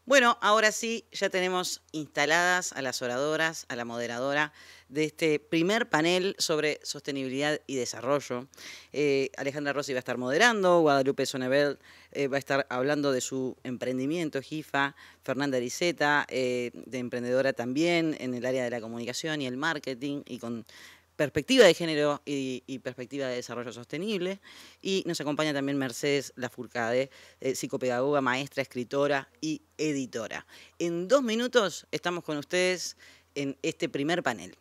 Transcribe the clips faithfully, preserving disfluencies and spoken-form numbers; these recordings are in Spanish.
Bueno, ahora sí, ya tenemos instaladas a las oradoras, a la moderadora de este primer panel sobre sostenibilidad y desarrollo. Eh, Alejandra Rossi va a estar moderando, Guadalupe Sonebel eh, va a estar hablando de su emprendimiento, GIFA, Fernanda Ariceta, eh, de emprendedora también en el área de la comunicación y el marketing y con perspectiva de género y, y perspectiva de desarrollo sostenible. Y nos acompaña también Mercedes Lafourcade, eh, psicopedagoga, maestra, escritora y editora. En dos minutos estamos con ustedes en este primer panel.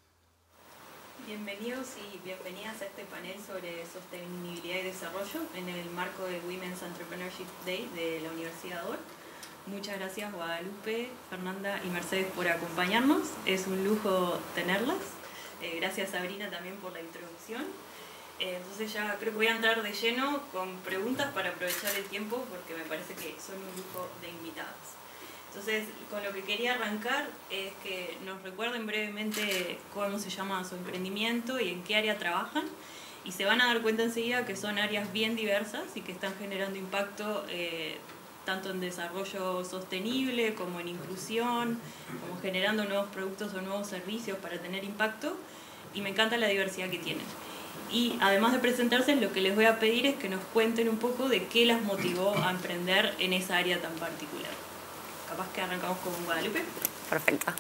Bienvenidos y bienvenidas a este panel sobre sostenibilidad y desarrollo en el marco del Women's Entrepreneurship Day de la Universidad D O R T. Muchas gracias Guadalupe, Fernanda y Mercedes por acompañarnos. Es un lujo tenerlas. Eh, gracias Sabrina también por la introducción. Eh, entonces ya creo que voy a entrar de lleno con preguntas para aprovechar el tiempo porque me parece que son un lujo de invitadas. Entonces, con lo que quería arrancar es que nos recuerden brevemente cómo se llama su emprendimiento y en qué área trabajan. Y se van a dar cuenta enseguida que son áreas bien diversas y que están generando impacto eh, tanto en desarrollo sostenible como en inclusión, como generando nuevos productos o nuevos servicios para tener impacto. Y me encanta la diversidad que tienen. Y además de presentarse, lo que les voy a pedir es que nos cuenten un poco de qué las motivó a emprender en esa área tan particular. Capaz que arrancamos con Guadalupe. Perfecto.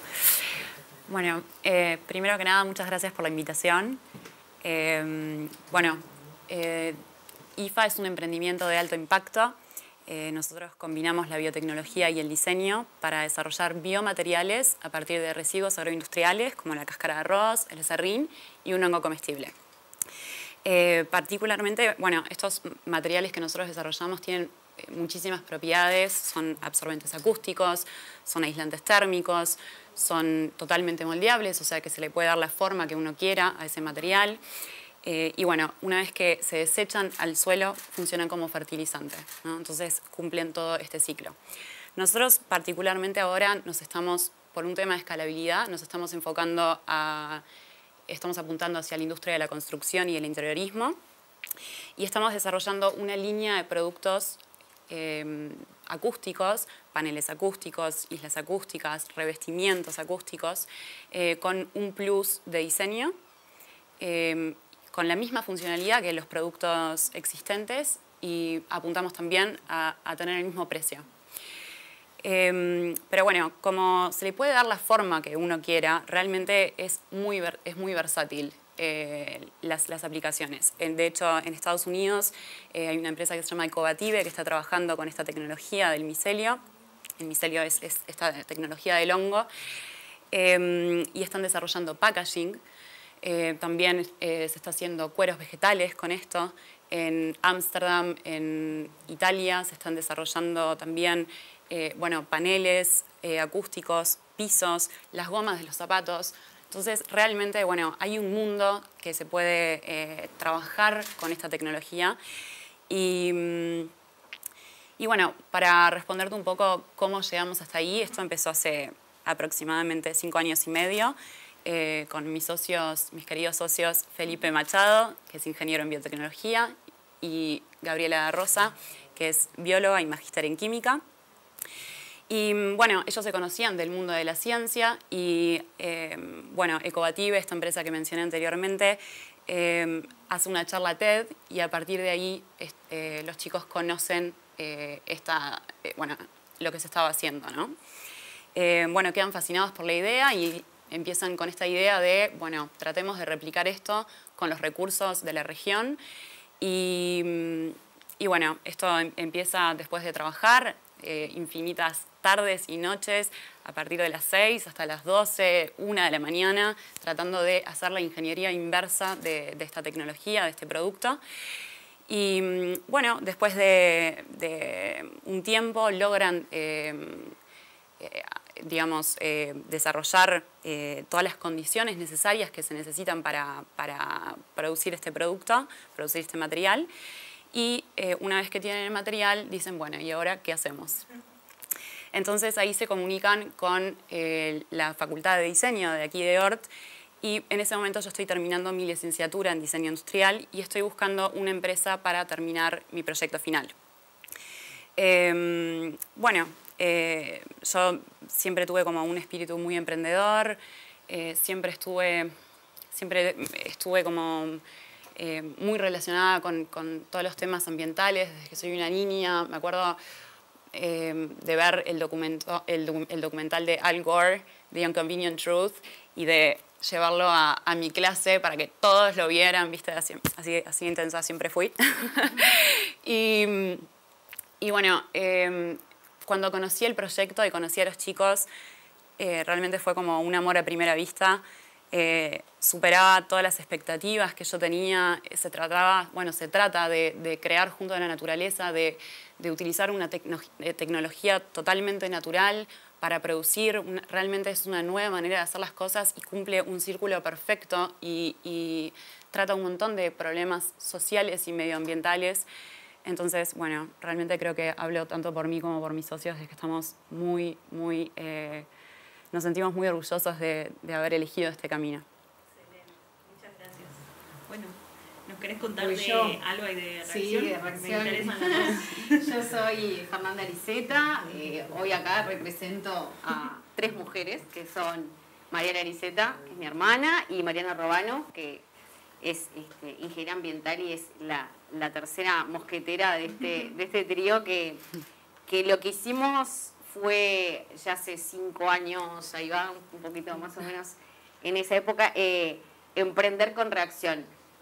Bueno, eh, primero que nada, muchas gracias por la invitación. Eh, bueno, eh, I F A es un emprendimiento de alto impacto. Eh, nosotros combinamos la biotecnología y el diseño para desarrollar biomateriales a partir de residuos agroindustriales como la cáscara de arroz, el serrín y un hongo comestible. Eh, particularmente, bueno, estos materiales que nosotros desarrollamos tienen muchísimas propiedades, son absorbentes acústicos, son aislantes térmicos, son totalmente moldeables, o sea que se le puede dar la forma que uno quiera a ese material. Eh, y bueno, una vez que se desechan al suelo, funcionan como fertilizante, ¿no? Entonces cumplen todo este ciclo. Nosotros particularmente ahora nos estamos, por un tema de escalabilidad, nos estamos enfocando a, estamos apuntando hacia la industria de la construcción y el interiorismo y estamos desarrollando una línea de productos Eh, acústicos, paneles acústicos, islas acústicas, revestimientos acústicos, eh, con un plus de diseño, eh, con la misma funcionalidad que los productos existentes y apuntamos también a, a tener el mismo precio. Eh, pero bueno, como se le puede dar la forma que uno quiera, realmente es muy, es muy versátil. Eh, las, las aplicaciones. De hecho, en Estados Unidos eh, hay una empresa que se llama Ecovative que está trabajando con esta tecnología del micelio. El micelio es, es esta tecnología del hongo. Eh, y están desarrollando packaging. Eh, también eh, se está haciendo cueros vegetales con esto. En Ámsterdam, en Italia, se están desarrollando también eh, bueno, paneles eh, acústicos, pisos, las gomas de los zapatos. Entonces, realmente, bueno, hay un mundo que se puede eh, trabajar con esta tecnología. Y, y bueno, para responderte un poco cómo llegamos hasta ahí, esto empezó hace aproximadamente cinco años y medio eh, con mis socios, mis queridos socios Felipe Machado, que es ingeniero en biotecnología, y Gabriela Rosa, que es bióloga y magíster en química. Y bueno, ellos se conocían del mundo de la ciencia y eh, bueno, Ecovative, esta empresa que mencioné anteriormente, eh, hace una charla TED y a partir de ahí eh, los chicos conocen eh, esta, eh, bueno, lo que se estaba haciendo, ¿no? Eh, bueno, quedan fascinados por la idea y empiezan con esta idea de, bueno, tratemos de replicar esto con los recursos de la región y, y bueno, esto empieza después de trabajar eh, infinitas tardes y noches, a partir de las seis hasta las doce, una de la mañana, tratando de hacer la ingeniería inversa de, de esta tecnología, de este producto. Y bueno, después de, de un tiempo logran, eh, eh, digamos, eh, desarrollar eh, todas las condiciones necesarias que se necesitan para, para producir este producto, producir este material. Y eh, una vez que tienen el material, dicen, bueno, ¿y ahora qué hacemos? Entonces ahí se comunican con eh, la Facultad de Diseño de aquí de D O R T y en ese momento yo estoy terminando mi licenciatura en Diseño Industrial y estoy buscando una empresa para terminar mi proyecto final. Eh, bueno, Eh, yo siempre tuve como un espíritu muy emprendedor, eh, siempre estuve, siempre estuve como eh, muy relacionada con, con todos los temas ambientales desde que soy una niña. Me acuerdo eh, de ver el, documento, el, docu el documental de Al Gore, The Inconvenient Truth, y de llevarlo a, a mi clase para que todos lo vieran, ¿viste? Así, así, así intensa siempre fui. y, y bueno, eh, cuando conocí el proyecto y conocí a los chicos, eh, realmente fue como un amor a primera vista. Eh, superaba todas las expectativas que yo tenía. Se trataba, bueno, se trata de, de crear junto a la naturaleza, de, de utilizar una tecno tecnología totalmente natural para producir. Una, realmente es una nueva manera de hacer las cosas y cumple un círculo perfecto y, y trata un montón de problemas sociales y medioambientales. Entonces, bueno, realmente creo que hablo tanto por mí como por mis socios de que estamos muy, muy... Eh, nos sentimos muy orgullosos de, de haber elegido este camino. Excelente, muchas gracias. Bueno, ¿nos querés contar Voy de yo. Alba y de Reacción? Sí, de Reacción. Me interesan las dos. Yo soy Fernanda Ariceta, eh, hoy acá represento a tres mujeres que son Mariana Ariceta, que es mi hermana, y Mariana Robano, que es este, ingeniera ambiental y es la, la tercera mosquetera de este, de este trío, que, que lo que hicimos fue ya hace cinco años, ahí va, un poquito más o menos en esa época, eh, emprender con Reacción.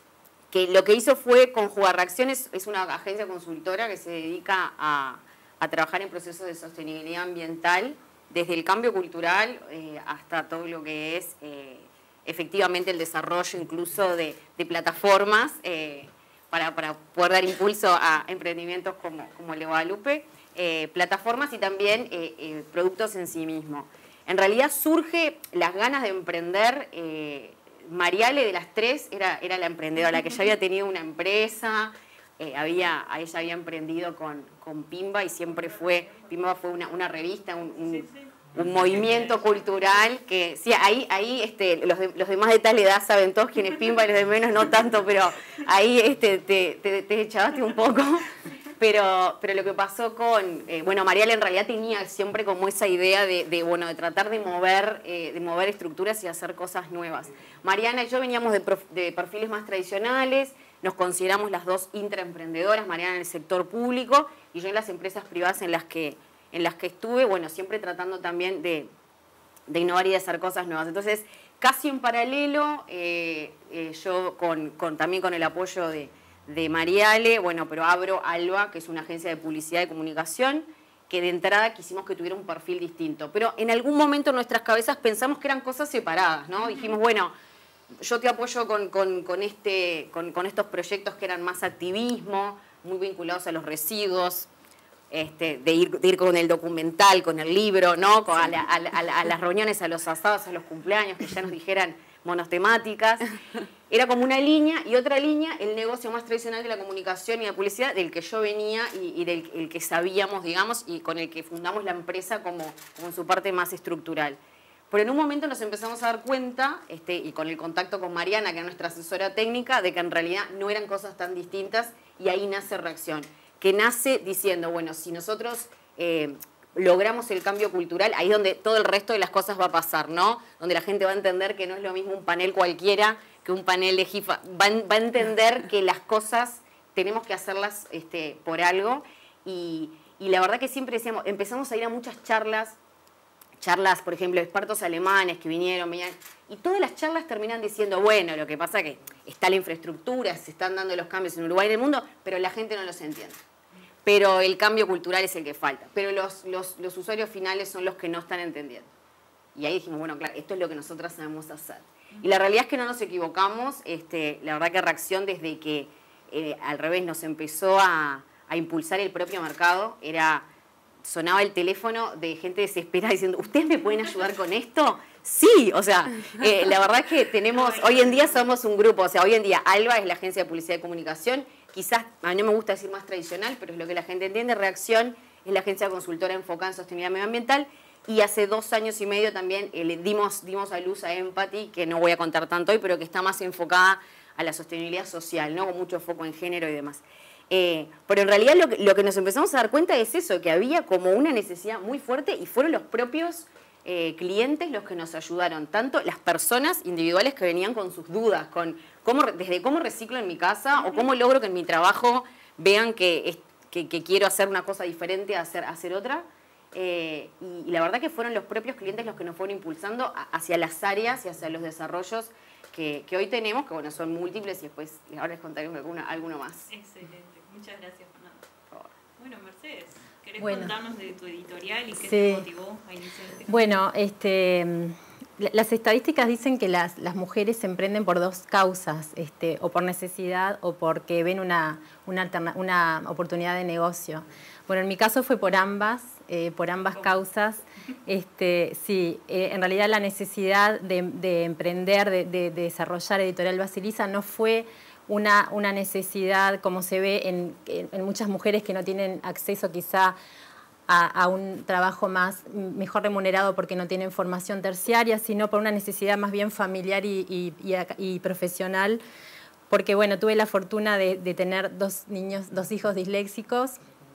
Que lo que hizo fue conjugar. Reacción es, es una agencia consultora que se dedica a, a trabajar en procesos de sostenibilidad ambiental, desde el cambio cultural eh, hasta todo lo que es eh, efectivamente el desarrollo incluso de, de plataformas eh, para, para poder dar impulso a emprendimientos como, como el de Guadalupe, eh, plataformas y también eh, eh, productos en sí mismos. En realidad surge las ganas de emprender. eh, Mariale, de las tres, era, era la emprendedora, la que ya había tenido una empresa, eh, había, ella había emprendido con, con Pimba y siempre fue, Pimba fue una, una revista, un, un, sí, sí. un movimiento cultural que, sí, ahí, ahí este, los, de, los demás de tal edad saben todos quién es Pimba y los de menos no tanto, pero ahí este, te, te, te echabaste un poco. Pero, pero lo que pasó con, eh, bueno, Mariale en realidad tenía siempre como esa idea de, de bueno, de tratar de mover, eh, de mover estructuras y hacer cosas nuevas. Mariana y yo veníamos de, prof, de perfiles más tradicionales, nos consideramos las dos intraemprendedoras, Mariana en el sector público y yo en las empresas privadas en las que, en las que estuve, bueno, siempre tratando también de, de innovar y de hacer cosas nuevas. Entonces, casi en paralelo, eh, eh, yo con, con, también con el apoyo de... de Mariale, bueno, pero abro Alba, que es una agencia de publicidad y comunicación, que de entrada quisimos que tuviera un perfil distinto. Pero en algún momento en nuestras cabezas pensamos que eran cosas separadas, ¿no? Dijimos, bueno, yo te apoyo con, con, con, este, con, con estos proyectos que eran más activismo, muy vinculados a los residuos, este, de, ir, de ir con el documental, con el libro, ¿no? Con, a, la, a, la, a las reuniones, a los asados, a los cumpleaños, que ya nos dijeran monotemáticas. Era como una línea y otra línea, el negocio más tradicional de la comunicación y la publicidad, del que yo venía y, y del el que sabíamos, digamos, y con el que fundamos la empresa como, como en su parte más estructural. Pero en un momento nos empezamos a dar cuenta, este, y con el contacto con Mariana, que era nuestra asesora técnica, de que en realidad no eran cosas tan distintas y ahí nace Reacción, que nace diciendo, bueno, si nosotros... Eh, logramos el cambio cultural, ahí es donde todo el resto de las cosas va a pasar, ¿no? Donde la gente va a entender que no es lo mismo un panel cualquiera que un panel de jifa. Va, va a entender que las cosas tenemos que hacerlas este, por algo. Y, y la verdad que siempre decíamos, empezamos a ir a muchas charlas, charlas, por ejemplo, de expertos alemanes que vinieron, venían, y todas las charlas terminan diciendo, bueno, lo que pasa es que está la infraestructura, se están dando los cambios en Uruguay y en el mundo, pero la gente no los entiende. Pero el cambio cultural es el que falta. Pero los, los, los usuarios finales son los que no están entendiendo. Y ahí dijimos, bueno, claro, esto es lo que nosotras sabemos hacer. Y la realidad es que no nos equivocamos. Este, la verdad que Reacción, desde que eh, al revés nos empezó a, a impulsar el propio mercado, era, sonaba el teléfono de gente desesperada diciendo, ¿ustedes me pueden ayudar con esto? Sí, o sea, eh, la verdad es que tenemos, hoy en día somos un grupo, o sea, hoy en día Alba es la agencia de publicidad y comunicación, quizás, a mí no me gusta decir más tradicional, pero es lo que la gente entiende. Reacción es la agencia consultora enfocada en sostenibilidad medioambiental y hace dos años y medio también eh, le dimos, dimos a luz a Empathy, que no voy a contar tanto hoy, pero que está más enfocada a la sostenibilidad social, ¿no? Con mucho foco en género y demás. Eh, pero en realidad lo que, lo que nos empezamos a dar cuenta es eso, que había como una necesidad muy fuerte y fueron los propios eh, clientes los que nos ayudaron, tanto las personas individuales que venían con sus dudas, con cómo, desde cómo reciclo en mi casa o cómo logro que en mi trabajo vean que, es, que, que quiero hacer una cosa diferente a hacer, a hacer otra. Eh, y, y la verdad que fueron los propios clientes los que nos fueron impulsando a, hacia las áreas y hacia los desarrollos que, que hoy tenemos, que bueno, son múltiples y después ahora les contaremos alguna, alguno más. Excelente. Muchas gracias, Fernanda. Bueno, Mercedes, ¿querés bueno. contarnos de tu editorial y qué Sí. te motivó a iniciar este? Bueno, este, las estadísticas dicen que las, las mujeres se emprenden por dos causas, este, o por necesidad o porque ven una, una, alterna, una oportunidad de negocio. Bueno, en mi caso fue por ambas, eh, por ambas causas. Este, sí, eh, en realidad la necesidad de, de emprender, de, de, de desarrollar Editorial Basilisa no fue Una, una necesidad, como se ve en, en, en muchas mujeres que no tienen acceso quizá a, a un trabajo más mejor remunerado porque no tienen formación terciaria, sino por una necesidad más bien familiar y, y, y, y profesional, porque bueno, tuve la fortuna de, de tener dos niños, dos hijos disléxicos,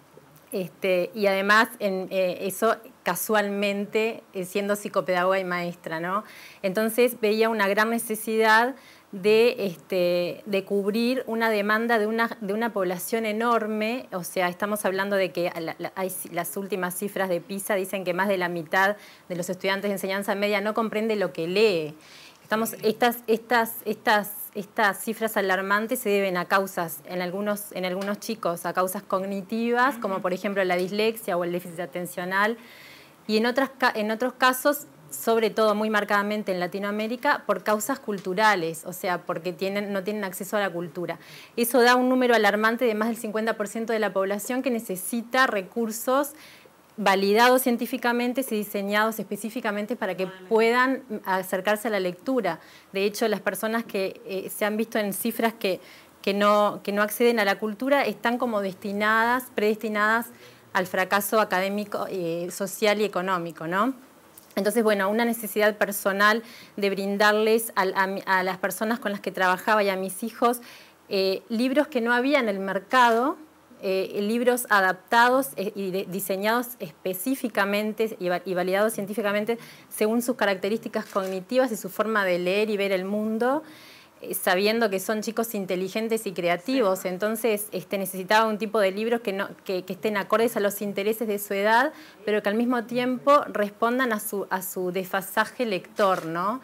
este, y además en, eh, eso casualmente eh, siendo psicopedagoga y maestra, ¿no? Entonces veía una gran necesidad de, este, de cubrir una demanda de una, de una población enorme. O sea, estamos hablando de que la, la, hay, las últimas cifras de PISA dicen que más de la mitad de los estudiantes de enseñanza media no comprende lo que lee. Estamos, estas, estas, estas, estas cifras alarmantes se deben a causas, en algunos, en algunos chicos, a causas cognitivas, como por ejemplo la dislexia o el déficit atencional, y en, otras, en otros casos, sobre todo muy marcadamente en Latinoamérica, por causas culturales, o sea, porque tienen, no tienen acceso a la cultura. Eso da un número alarmante de más del cincuenta por ciento de la población que necesita recursos validados científicamente y diseñados específicamente para que puedan acercarse a la lectura. De hecho, las personas que eh, se han visto en cifras que, que, no, que no acceden a la cultura están como destinadas, predestinadas al fracaso académico, eh, social y económico, ¿no? Entonces, bueno, una necesidad personal de brindarles a, a, a las personas con las que trabajaba y a mis hijos eh, libros que no había en el mercado, eh, libros adaptados eh, y de, diseñados específicamente y, y validados científicamente según sus características cognitivas y su forma de leer y ver el mundo, eh, sabiendo que son chicos inteligentes y creativos. Sí. Entonces este, necesitaba un tipo de libros que, no, que, que estén acordes a los intereses de su edad, pero que al mismo tiempo respondan a su, a su desfasaje lector, ¿no?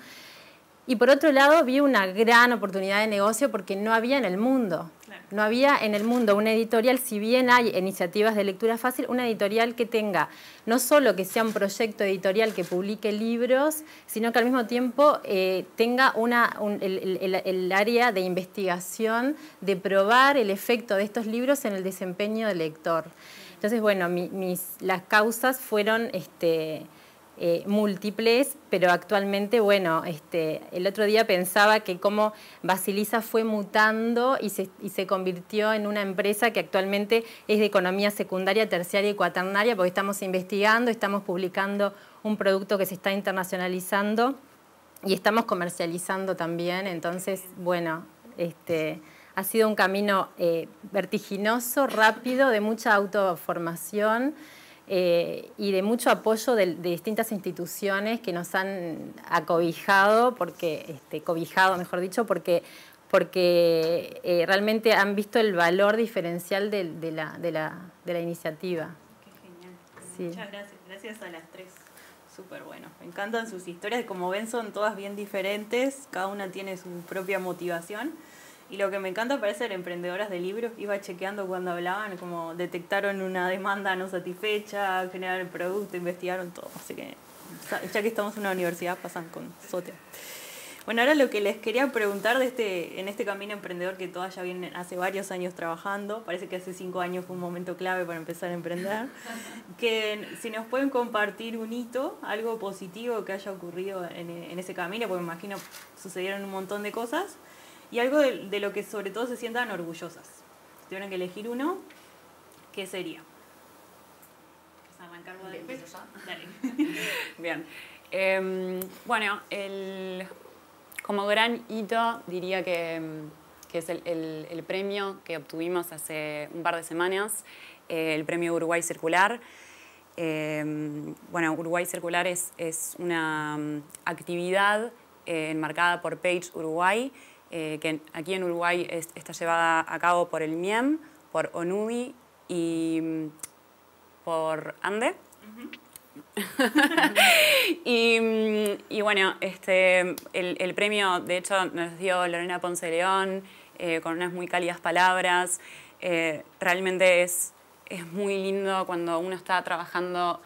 Y por otro lado, vi una gran oportunidad de negocio porque no había en el mundo. Claro. No había en el mundo una editorial, si bien hay iniciativas de lectura fácil, una editorial que tenga, no solo que sea un proyecto editorial que publique libros, sino que al mismo tiempo eh, tenga una, un, el, el, el área de investigación, de probar el efecto de estos libros en el desempeño del lector. Entonces, bueno, mi, mis, las causas fueron Este, Eh, múltiples, pero actualmente, bueno, este, el otro día pensaba que cómo Basilisa fue mutando y se, y se convirtió en una empresa que actualmente es de economía secundaria, terciaria y cuaternaria, porque estamos investigando, estamos publicando un producto que se está internacionalizando y estamos comercializando también. Entonces, bueno, este, ha sido un camino eh, vertiginoso, rápido, de mucha autoformación, Eh, y de mucho apoyo de, de distintas instituciones que nos han acobijado, porque, este, cobijado, mejor dicho, porque, porque eh, realmente han visto el valor diferencial de, de, la, de, la, de la iniciativa. Qué genial. Sí. Muchas gracias. Gracias a las tres. Súper bueno. Me encantan sus historias. Como ven, son todas bien diferentes. Cada una tiene su propia motivación. Y lo que me encanta para ser emprendedoras de libros, iba chequeando cuando hablaban, como detectaron una demanda no satisfecha, generaron el producto, investigaron todo. Así que, ya que estamos en una universidad, pasan con Sote. Bueno, ahora lo que les quería preguntar de este, en este camino emprendedor que todas ya vienen hace varios años trabajando, parece que hace cinco años fue un momento clave para empezar a emprender, que si nos pueden compartir un hito, algo positivo que haya ocurrido en, en ese camino, porque me imagino sucedieron un montón de cosas, y algo de, de lo que sobre todo se sientan orgullosas. Si tuvieran que elegir uno, ¿qué sería? ¿Vas a arrancar vos después? Dale. Bien. Eh, bueno, el, como gran hito diría que, que que es el, el, el premio que obtuvimos hace un par de semanas, eh, el premio Uruguay Circular. Eh, bueno, Uruguay Circular es, es una um, actividad eh, enmarcada por Page Uruguay, eh, que aquí en Uruguay es, está llevada a cabo por el M I E M, por ONUDI y um, por ANDE. Uh-huh. y, y bueno, este, el, el premio de hecho nos dio Lorena Ponce León eh, con unas muy cálidas palabras. Eh, realmente es... Es muy lindo cuando uno está trabajando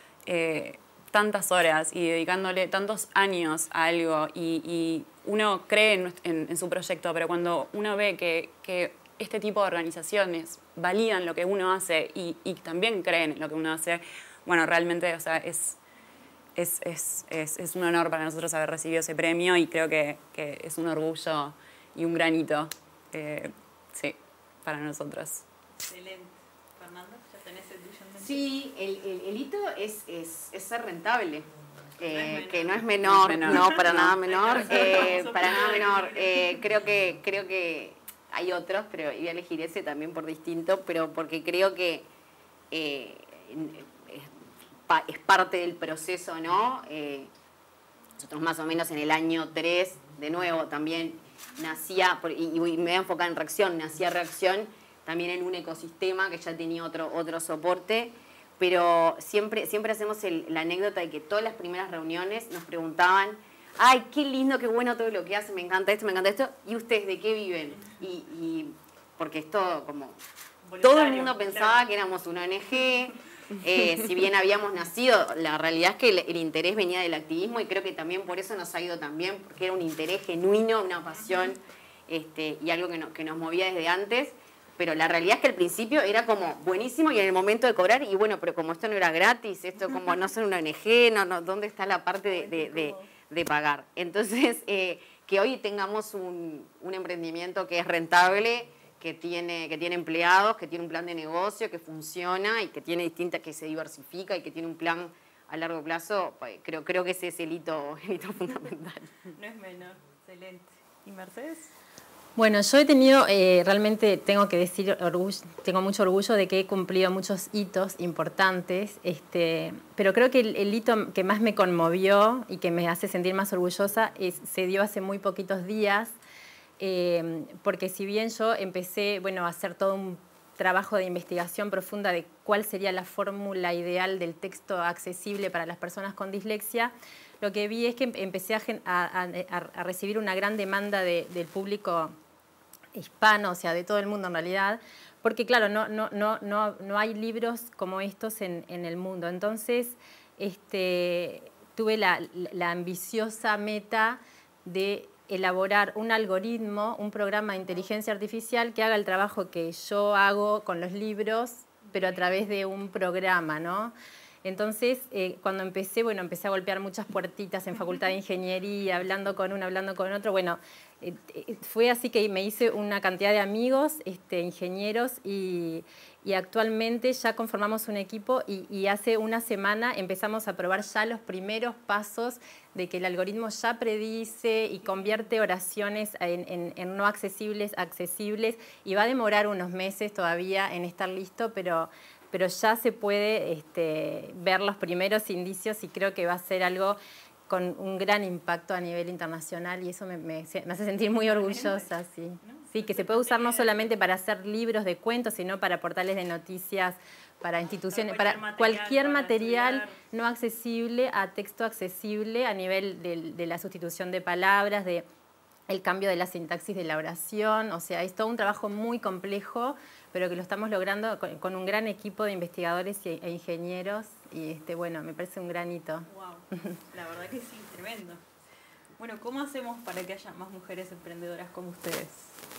eh, tantas horas y dedicándole tantos años a algo y, y uno cree en, en, en su proyecto, pero cuando uno ve que, que este tipo de organizaciones validan lo que uno hace y, y también creen en lo que uno hace, bueno, realmente, o sea, es, es, es, es, es un honor para nosotros haber recibido ese premio y creo que, que es un orgullo y un granito, eh, sí, para nosotros. Excelente. Fernanda, ¿ya tenés el tuyo en mente? Sí, el, el, el hito es, es, es ser rentable. Eh, no que no es menor, no, es menor. no, para nada menor, eh, Somos para nada menor. menores. Eh, creo que creo que hay otros, pero voy a elegir ese también por distinto, pero porque creo que eh, es, pa, es parte del proceso, ¿no? Eh, nosotros más o menos en el año tres, de nuevo, también nacía, y, y me voy a enfocar en Reacción, nacía Reacción también en un ecosistema que ya tenía otro, otro soporte, pero siempre, siempre hacemos el, la anécdota de que todas las primeras reuniones nos preguntaban, ay, qué lindo, qué bueno todo lo que hacen, me encanta esto, me encanta esto, ¿y ustedes de qué viven? Y, y porque esto como... Todo el mundo pensaba claro. que éramos una O N G, eh, si bien habíamos nacido, la realidad es que el, el interés venía del activismo y creo que también por eso nos ha ido tan bien, porque era un interés genuino, una pasión este, y algo que, no, que nos movía desde antes. Pero la realidad es que al principio era como buenísimo y en el momento de cobrar, y bueno, pero como esto no era gratis, esto como no son una O N G, no, no, ¿dónde está la parte de, de, de, de pagar? Entonces, eh, que hoy tengamos un, un emprendimiento que es rentable, que tiene, que tiene empleados, que tiene un plan de negocio, que funciona y que tiene distintas, que se diversifica y que tiene un plan a largo plazo, pues, creo, creo que ese es el hito, el hito fundamental. No es menor, excelente. ¿Y Mercedes? Bueno, yo he tenido, eh, realmente tengo que decir, orgullo, tengo mucho orgullo de que he cumplido muchos hitos importantes, este, pero creo que el, el hito que más me conmovió y que me hace sentir más orgullosa es, se dio hace muy poquitos días, eh, porque si bien yo empecé bueno, a hacer todo un trabajo de investigación profunda de cuál sería la fórmula ideal del texto accesible para las personas con dislexia, lo que vi es que empecé a, a, a, a recibir una gran demanda de, del público hispano, o sea, de todo el mundo en realidad, porque claro, no, no, no, no, no hay libros como estos en, en el mundo. Entonces, este, tuve la, la ambiciosa meta de elaborar un algoritmo, un programa de inteligencia artificial que haga el trabajo que yo hago con los libros, pero a través de un programa, ¿no? Entonces, eh, cuando empecé, bueno, empecé a golpear muchas puertitas en Facultad de Ingeniería, hablando con uno, hablando con otro. Bueno, eh, eh, fue así que me hice una cantidad de amigos, este, ingenieros, y, y actualmente ya conformamos un equipo y, y hace una semana empezamos a probar ya los primeros pasos de que el algoritmo ya predice y convierte oraciones en, en, en no accesibles, accesibles, y va a demorar unos meses todavía en estar listo, pero... pero ya se puede este, ver los primeros indicios y creo que va a ser algo con un gran impacto a nivel internacional y eso me, me, me hace sentir muy orgullosa. Sí. Sí, que se puede usar no solamente para hacer libros de cuentos, sino para portales de noticias, para instituciones, para cualquier, para cualquier material, material no accesible a texto accesible a nivel de, de la sustitución de palabras, de el cambio de la sintaxis de la oración. O sea, es todo un trabajo muy complejo, pero que lo estamos logrando con, con un gran equipo de investigadores y, e ingenieros y este, bueno, me parece un gran hito. Wow, la verdad que sí, tremendo. Bueno, ¿cómo hacemos para que haya más mujeres emprendedoras como ustedes?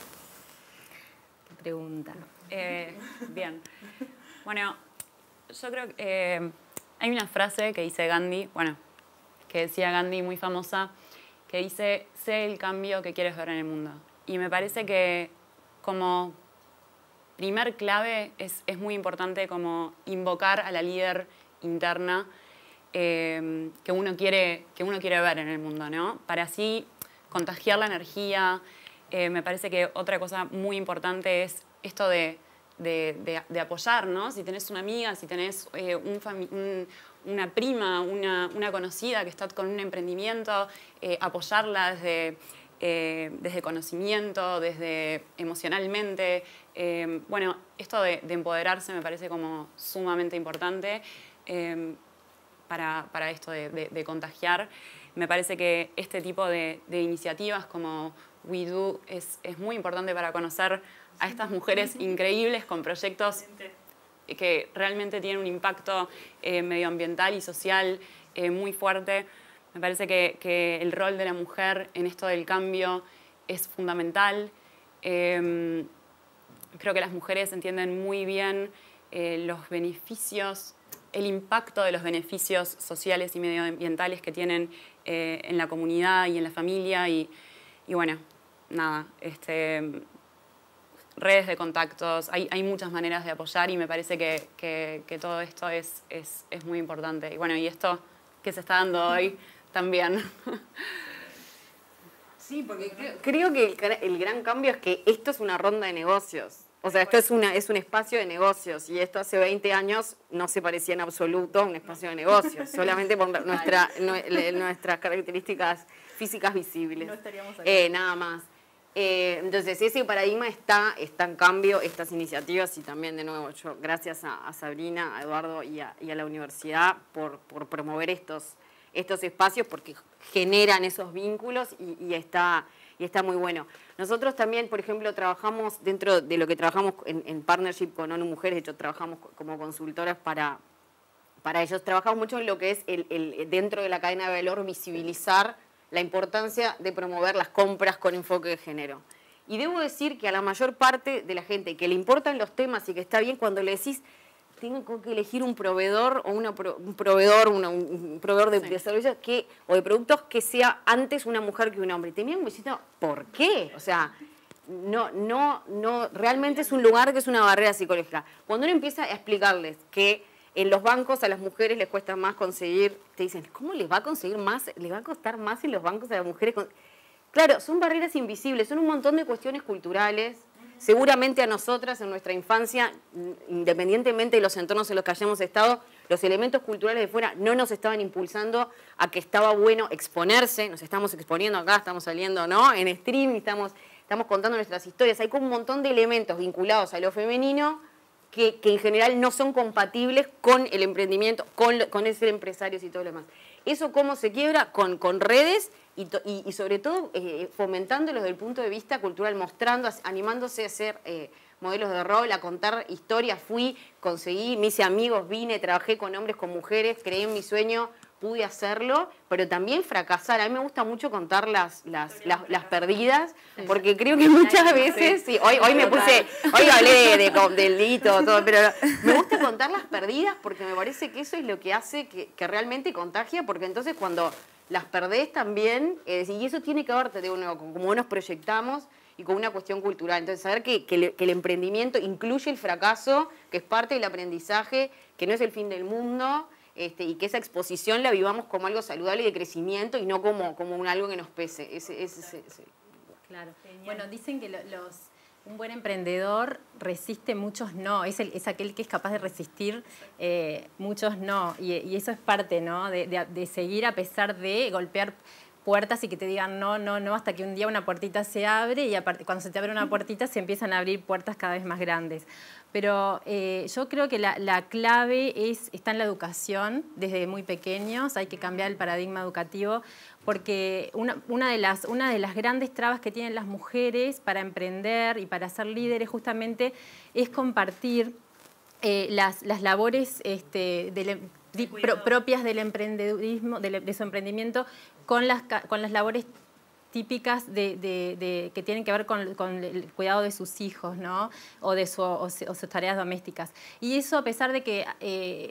Qué pregunta. Eh, bien. Bueno, yo creo que eh, hay una frase que dice Gandhi, bueno, que decía Gandhi, muy famosa, que dice, sé el cambio que quieres ver en el mundo. Y me parece que como primer clave es, es muy importante como invocar a la líder interna eh, que, uno quiere, que uno quiere ver en el mundo, ¿no? Para así contagiar la energía, Eh, me parece que otra cosa muy importante es esto de, de, de, de apoyar, ¿no? Si tenés una amiga, si tenés eh, un, un, una prima, una, una conocida que está con un emprendimiento, eh, apoyarla desde, eh, desde conocimiento, desde emocionalmente. Eh, bueno, esto de, de empoderarse me parece como sumamente importante eh, para, para esto de, de, de contagiar. Me parece que este tipo de, de iniciativas como We Do es, es muy importante para conocer a estas mujeres increíbles con proyectos que realmente tienen un impacto eh, medioambiental y social eh, muy fuerte. Me parece que, que el rol de la mujer en esto del cambio es fundamental. Eh, creo que las mujeres entienden muy bien eh, los beneficios, el impacto de los beneficios sociales y medioambientales que tienen eh, en la comunidad y en la familia. Y, y bueno, nada, este, redes de contactos, hay, hay muchas maneras de apoyar y me parece que, que, que todo esto es, es, es muy importante. Y bueno, y esto que se está dando hoy también. Sí, porque creo, creo que el, el gran cambio es que esto es una ronda de negocios. O sea, esto es, una, es un espacio de negocios y esto hace veinte años no se parecía en absoluto a un espacio de negocios, solamente por nuestra, nuestras características físicas visibles. No estaríamos aquí. Eh, nada más. Eh, entonces, ese paradigma está, está en cambio, estas iniciativas y también, de nuevo, yo gracias a, a Sabrina, a Eduardo y a, y a la universidad por, por promover estos, estos espacios porque generan esos vínculos y, y está... Y está muy bueno. Nosotros también, por ejemplo, trabajamos dentro de lo que trabajamos en, en partnership con ONU Mujeres, de hecho trabajamos como consultoras para, para ellos, trabajamos mucho en lo que es el, el, dentro de la cadena de valor visibilizar la importancia de promover las compras con enfoque de género. Y debo decir que a la mayor parte de la gente que le importan los temas y que está bien cuando le decís tengo que elegir un proveedor o una pro, un proveedor, una, un proveedor de, sí. de servicios que, o de productos que sea antes una mujer que un hombre. Tenían un besito, ¿por qué? O sea, no, no, no, realmente es un lugar que es una barrera psicológica. Cuando uno empieza a explicarles que en los bancos a las mujeres les cuesta más conseguir, te dicen, ¿cómo les va a conseguir más? ¿Les va a costar más en los bancos a las mujeres? Claro, son barreras invisibles, son un montón de cuestiones culturales. Seguramente a nosotras en nuestra infancia, independientemente de los entornos en los que hayamos estado, los elementos culturales de fuera no nos estaban impulsando a que estaba bueno exponerse, nos estamos exponiendo acá, estamos saliendo, ¿no? En streaming, estamos, estamos contando nuestras historias. Hay como un montón de elementos vinculados a lo femenino que, que en general no son compatibles con el emprendimiento, con, con el ser empresarios y todo lo demás. ¿Eso cómo se quiebra? Con, con redes y, y, y sobre todo eh, fomentándolo desde el punto de vista cultural, mostrando, animándose a hacer eh, modelos de rol, a contar historias. Fui, conseguí, me hice amigos, vine, trabajé con hombres, con mujeres, creí en mi sueño, pude hacerlo, pero también fracasar. A mí me gusta mucho contar las, las, las, las perdidas, porque creo que muchas veces, sí, hoy, hoy me puse, hoy hablé de, de, del delito, todo, pero me gusta contar las perdidas porque me parece que eso es lo que hace que, que realmente contagia, porque entonces cuando las perdés también, eh, y eso tiene que ver, de uno, como nos proyectamos y con una cuestión cultural. Entonces, saber que, que, le, que el emprendimiento incluye el fracaso, que es parte del aprendizaje, que no es el fin del mundo, Este, y que esa exposición la vivamos como algo saludable y de crecimiento y no como, como un algo que nos pese. Ese, ese, ese, ese. Claro. Bueno, dicen que lo, los, un buen emprendedor resiste muchos no, es, el, es aquel que es capaz de resistir eh, muchos no, y, y eso es parte, ¿no? de, de, de seguir a pesar de golpear puertas y que te digan no, no, no, hasta que un día una puertita se abre y aparte, cuando se te abre una puertita se empiezan a abrir puertas cada vez más grandes. Pero eh, yo creo que la, la clave es, está en la educación, desde muy pequeños, hay que cambiar el paradigma educativo, porque una, una, de las, una de las grandes trabas que tienen las mujeres para emprender y para ser líderes justamente es compartir eh, las, las labores este, de, de, pro, propias del emprendedurismo, de, de su emprendimiento, con las, con las labores típicas de, de, de, que tienen que ver con, con el cuidado de sus hijos, ¿no? o, de su, o, o sus tareas domésticas. Y eso a pesar de que eh,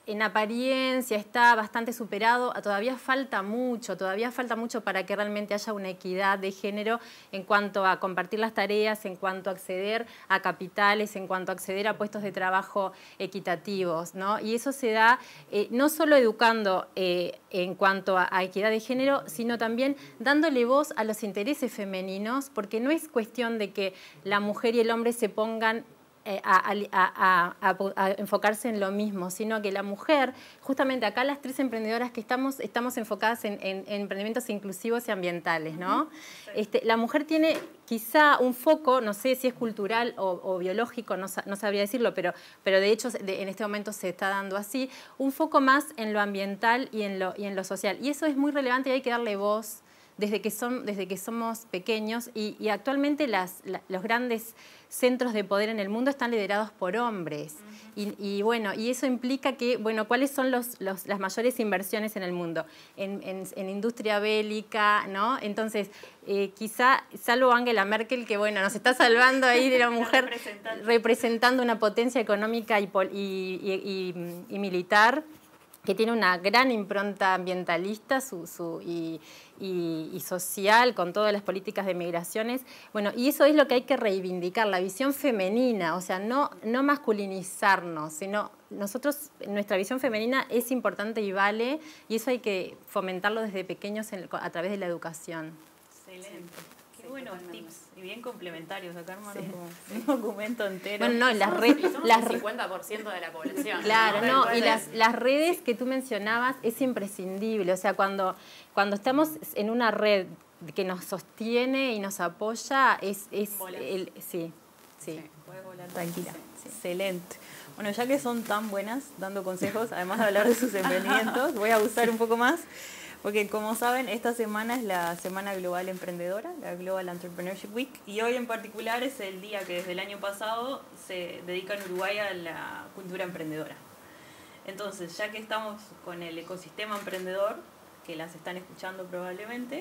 en apariencia está bastante superado, todavía falta mucho, todavía falta mucho para que realmente haya una equidad de género en cuanto a compartir las tareas, en cuanto a acceder a capitales, en cuanto a acceder a puestos de trabajo equitativos, ¿no? Y eso se da eh, no solo educando eh, en cuanto a, a equidad de género, sino también dándole voz a los intereses femeninos, porque no es cuestión de que la mujer y el hombre se pongan A, a, a, a enfocarse en lo mismo, sino que la mujer, justamente acá las tres emprendedoras que estamos, estamos enfocadas en, en, en emprendimientos inclusivos y ambientales, ¿no? Este, la mujer tiene quizá un foco, no sé si es cultural o, o biológico, no, no sabría decirlo, pero, pero de hecho de, en este momento se está dando así, un foco más en lo ambiental y en lo, y en lo social. Y eso es muy relevante y hay que darle voz desde que, son, desde que somos pequeños y, y actualmente las, la, los grandes centros de poder en el mundo están liderados por hombres. Uh-huh. y, y bueno, y eso implica que, bueno, ¿cuáles son los, los, las mayores inversiones en el mundo? En, en, en industria bélica, ¿no? Entonces, eh, quizá, salvo Angela Merkel, que bueno, nos está salvando ahí de la mujer representando. representando una potencia económica y, y, y, y, y militar, que tiene una gran impronta ambientalista su, su, y, y, y social con todas las políticas de migraciones. Bueno, y eso es lo que hay que reivindicar, la visión femenina, o sea, no, no masculinizarnos, sino nosotros, nuestra visión femenina es importante y vale, y eso hay que fomentarlo desde pequeños en, a través de la educación. Excelente. Qué sí, buenos tips y bien complementarios. Acá armaron sí. como un documento entero. Bueno, no, las redes... El cincuenta por ciento de la población. Claro, no, no y las, las redes sí. que tú mencionabas es imprescindible. O sea, cuando, cuando estamos en una red que nos sostiene y nos apoya, es... es el, sí, sí. sí. Puedes volar tranquila. Sí. Excelente. Bueno, ya que son tan buenas dando consejos, además de hablar de sus emprendimientos, voy a abusar un poco más. Porque como saben, esta semana es la Semana Global Emprendedora, la Global Entrepreneurship Week, y hoy en particular es el día que desde el año pasado se dedica en Uruguay a la cultura emprendedora. Entonces, ya que estamos con el ecosistema emprendedor, que las están escuchando probablemente,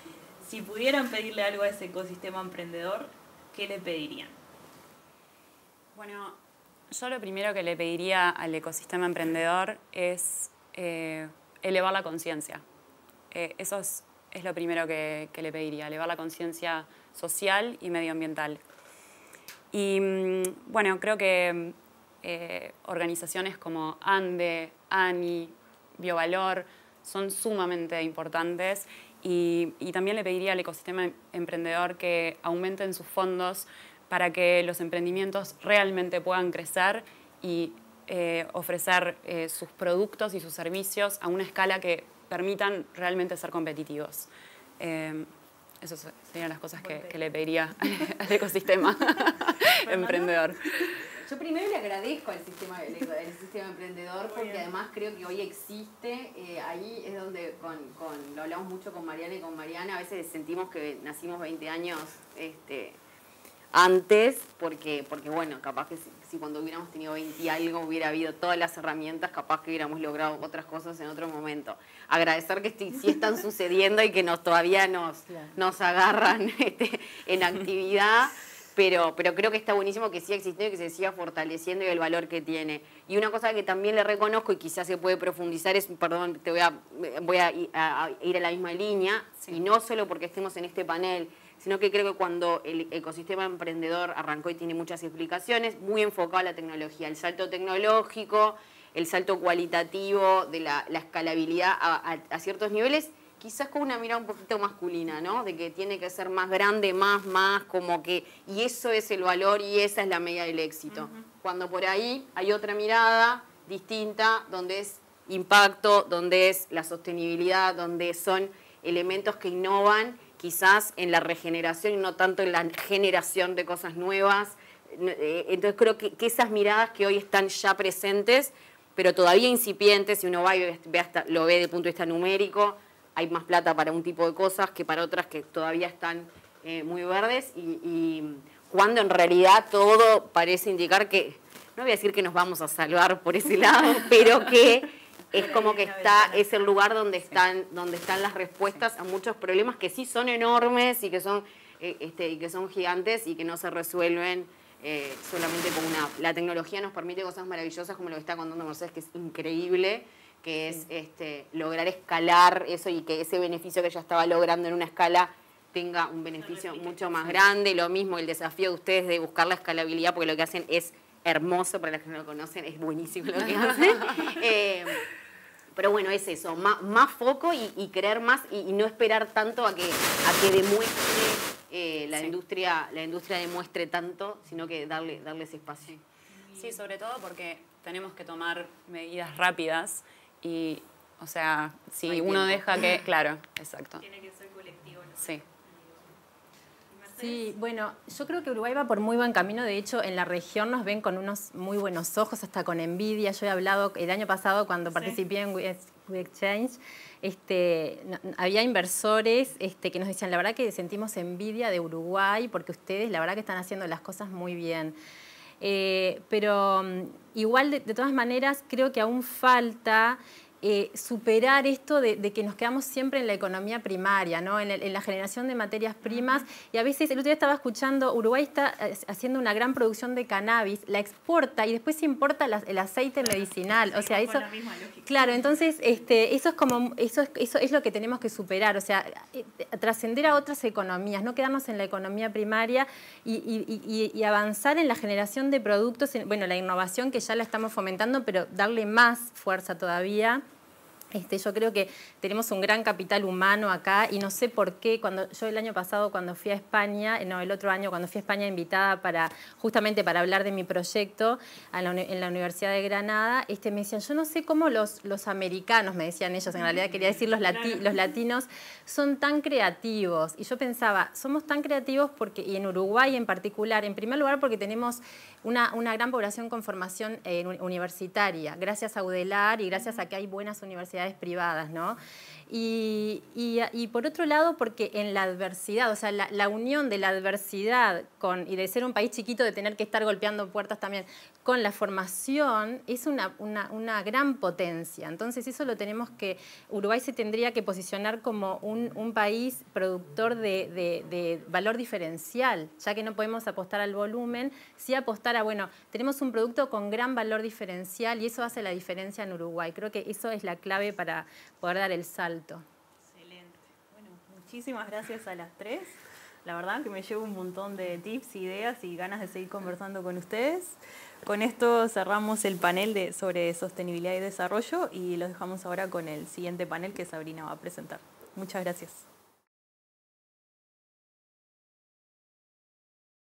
si pudieran pedirle algo a ese ecosistema emprendedor, ¿qué le pedirían? Bueno, yo lo primero que le pediría al ecosistema emprendedor es eh, elevar la conciencia. Eh, eso es, es lo primero que, que le pediría, elevar la conciencia social y medioambiental. Y bueno, creo que eh, organizaciones como ANDE, ANI, Biovalor son sumamente importantes y, y también le pediría al ecosistema emprendedor que aumenten sus fondos para que los emprendimientos realmente puedan crecer y eh, ofrecer eh, sus productos y sus servicios a una escala que permitan realmente ser competitivos. Eh, esas serían las cosas que, que le pediría al ecosistema emprendedor. Yo primero le agradezco al sistema, el, el sistema emprendedor porque además creo que hoy existe, eh, ahí es donde con, con, lo hablamos mucho con Mariana y con Mariana, a veces sentimos que nacimos veinte años este, antes, porque, porque bueno, capaz que si, si cuando hubiéramos tenido veinte y algo hubiera habido todas las herramientas, capaz que hubiéramos logrado otras cosas en otro momento. Agradecer que sí, sí están sucediendo y que nos todavía nos, claro. nos agarran este, en actividad, pero, pero creo que está buenísimo que siga existiendo y que se siga fortaleciendo y el valor que tiene. Y una cosa que también le reconozco y quizás se puede profundizar es, perdón, te voy a, voy a, a, a ir a la misma línea, sí. y no solo porque estemos en este panel, sino que creo que cuando el ecosistema emprendedor arrancó y tiene muchas explicaciones, muy enfocado a la tecnología, el salto tecnológico, el salto cualitativo, de la, la escalabilidad a, a, a ciertos niveles, quizás con una mirada un poquito masculina, ¿no? De que tiene que ser más grande, más, más, como que... Y eso es el valor y esa es la medida del éxito. Uh-huh. Cuando por ahí hay otra mirada distinta, donde es impacto, donde es la sostenibilidad, donde son elementos que innovan, quizás en la regeneración y no tanto en la generación de cosas nuevas. Entonces creo que, que esas miradas que hoy están ya presentes, pero todavía incipientes, si uno va y ve hasta, lo ve desde el punto de vista numérico, hay más plata para un tipo de cosas que para otras que todavía están eh, muy verdes, y, y cuando en realidad todo parece indicar que, no voy a decir que nos vamos a salvar por ese lado, pero que es como que está, es el lugar donde están, donde están las respuestas a muchos problemas que sí son enormes y que son, eh, este, y que son gigantes y que no se resuelven eh, solamente con una... La tecnología nos permite cosas maravillosas como lo que está contando Mercedes, que es increíble, que es este, lograr escalar eso y que ese beneficio que ella estaba logrando en una escala tenga un beneficio mucho más grande. Lo mismo el desafío de ustedes de buscar la escalabilidad, porque lo que hacen es hermoso, para los que no lo conocen, es buenísimo lo que hacen. eh, pero bueno, es eso, más, más foco y, y creer más y, y no esperar tanto a que, a que demuestre, eh, la, sí. industria, la industria demuestre tanto, sino que darle, darle ese espacio. Sí, sobre todo porque tenemos que tomar medidas rápidas y, o sea, si no uno tiempo. deja que... Claro, exacto. Tiene que ser colectivo, ¿no? Sí. Sí, bueno, yo creo que Uruguay va por muy buen camino. De hecho, en la región nos ven con unos muy buenos ojos, hasta con envidia. Yo he hablado el año pasado cuando sí. participé en We Exchange, este, no, había inversores este, que nos decían, la verdad que sentimos envidia de Uruguay porque ustedes la verdad que están haciendo las cosas muy bien. Eh, pero um, igual, de, de todas maneras, creo que aún falta... Eh, superar esto de, de que nos quedamos siempre en la economía primaria, ¿no? en, el, en la generación de materias primas. Uh-huh. Y a veces, el otro día estaba escuchando, Uruguay está haciendo una gran producción de cannabis, la exporta y después importa la, el aceite medicinal. O sea, eso, claro, entonces este, eso es como eso es, eso es lo que tenemos que superar, o sea, eh, trascender a otras economías, no quedarnos en la economía primaria y, y, y, y avanzar en la generación de productos, en, bueno, la innovación que ya la estamos fomentando, pero darle más fuerza todavía. Este, yo creo que tenemos un gran capital humano acá y no sé por qué, cuando yo el año pasado cuando fui a España, no, el otro año cuando fui a España invitada para, justamente para hablar de mi proyecto en la, en la Universidad de Granada, este, me decían, yo no sé cómo los, los americanos, me decían ellos, en realidad quería decir los, lati, los latinos, son tan creativos. Y yo pensaba, somos tan creativos porque, y en Uruguay en particular, en primer lugar porque tenemos una, una gran población con formación eh, universitaria, gracias a UDELAR y gracias a que hay buenas universidades privadas, ¿no? Y, y, y por otro lado, porque en la adversidad, o sea, la, la unión de la adversidad con, y de ser un país chiquito, de tener que estar golpeando puertas también, con la formación, es una, una, una gran potencia. Entonces eso lo tenemos que, Uruguay se tendría que posicionar como un, un país productor de, de, de valor diferencial, ya que no podemos apostar al volumen, sí apostar a, bueno, tenemos un producto con gran valor diferencial y eso hace la diferencia en Uruguay. Creo que eso es la clave para poder dar el salto. Excelente. Bueno, muchísimas gracias a las tres. La verdad que me llevo un montón de tips, ideas y ganas de seguir conversando con ustedes. Con esto cerramos el panel de, sobre sostenibilidad y desarrollo y los dejamos ahora con el siguiente panel que Sabrina va a presentar. Muchas gracias.